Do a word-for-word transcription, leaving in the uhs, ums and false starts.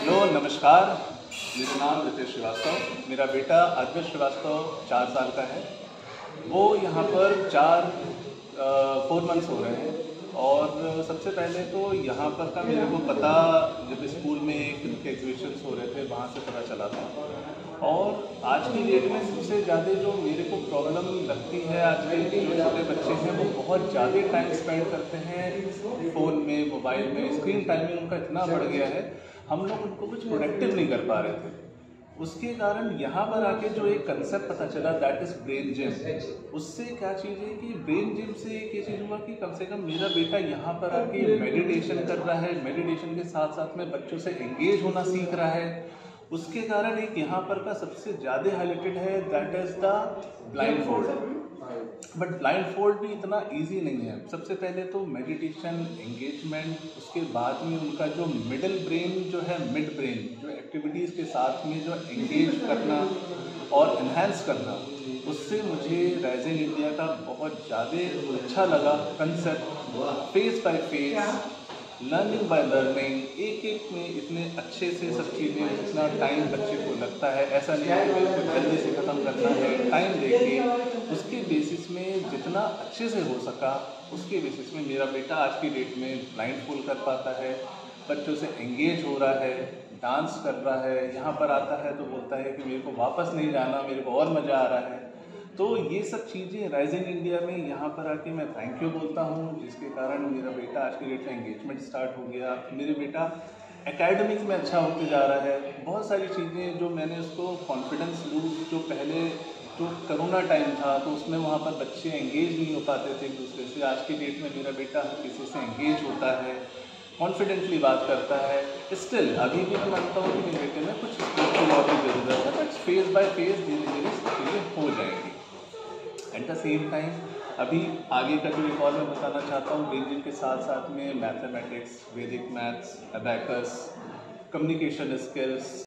Hello नमस्कार, मेरा नाम रितेश श्रीवास्तव। मेरा बेटा अद्वैत श्रीवास्तव चार साल का है। वो यहाँ पर चार फोर मंथ्स हो रहे हैं। और सबसे पहले तो यहाँ पर का मेरे को पता जब स्कूल में फिल्म के एग्जीबिशंस हो रहे थे वहाँ से पता चला था। और आज की डेट में सबसे ज़्यादा जो मेरे को प्रॉब्लम लगती है, आज के जो छोटे बच्चे हैं वो बहुत ज़्यादा टाइम स्पेंड करते हैं फ़ोन में, मोबाइल में। स्क्रीन टाइमिंग उनका इतना बढ़ गया है, हम लोग उनको कुछ प्रोडक्टिव नहीं कर पा रहे थे। उसके कारण यहाँ पर आके जो एक कंसेप्ट पता चला, दैट इज ब्रेन जिम। उससे क्या चीज़ है कि ब्रेन जिम से एक ये चीज़ हुआ कि कम से कम मेरा बेटा यहाँ पर आके मेडिटेशन कर रहा है, मेडिटेशन के साथ साथ में बच्चों से एंगेज होना सीख रहा है। उसके कारण एक यहाँ पर का सबसे ज़्यादा हाईलाइटेड है, that is the blind fold. But blind fold भी इतना इजी नहीं है। सबसे पहले तो मेडिटेशन, एंगेजमेंट, उसके बाद में उनका जो मिडिल ब्रेन जो है, मिड ब्रेन जो एक्टिविटीज़ के साथ में जो एंगेज करना और इन्हेंस करना, उससे मुझे राइजिंग इंडिया का बहुत ज़्यादा अच्छा लगा concept. Face by face, learning by learning, एक एक में इतने अच्छे से सब चीज़ें, इतना टाइम बच्चे को लगता है। ऐसा नहीं है कि बिल्कुल जल्दी से ख़त्म करना है। टाइम देके उसके बेसिस में जितना अच्छे से हो सका, उसके बेसिस में मेरा बेटा आज की डेट में ब्लाइंड फुल कर पाता है, बच्चों से एंगेज हो रहा है, डांस कर रहा है। यहाँ पर आता है तो बोलता है कि मेरे को वापस नहीं जाना, मेरे को और मज़ा आ रहा है। तो ये सब चीज़ें राइजिंग इंडिया में यहाँ पर आके मैं थैंक यू बोलता हूँ, जिसके कारण मेरा बेटा आज की डेट में एंगेजमेंट स्टार्ट हो गया। मेरे बेटा एकेडमिक में अच्छा होते जा रहा है। बहुत सारी चीज़ें जो मैंने उसको कॉन्फिडेंस लूज, जो पहले जो कोरोना टाइम था तो उसमें वहाँ पर बच्चे एंगेज नहीं हो पाते थे एक दूसरे से, आज की डेट में मेरा बेटा हर किसी से एंगेज होता है, कॉन्फिडेंटली बात करता है। स्टिल अभी भी मैं मानता हूँ कि मेरे बेटे में कुछ स्कोप की और भी ज़रूरत है, बट फेस बाय फेस धीरे धीरे चीज़ें हो जाएंगी। एट द सेम टाइम अभी आगे का जो एक और मैं बताना चाहता हूँ, ब्रेन जिम के साथ साथ में मैथमेटिक्स, वैदिक मैथ्स, अबैकस, कम्युनिकेशन स्किल्स,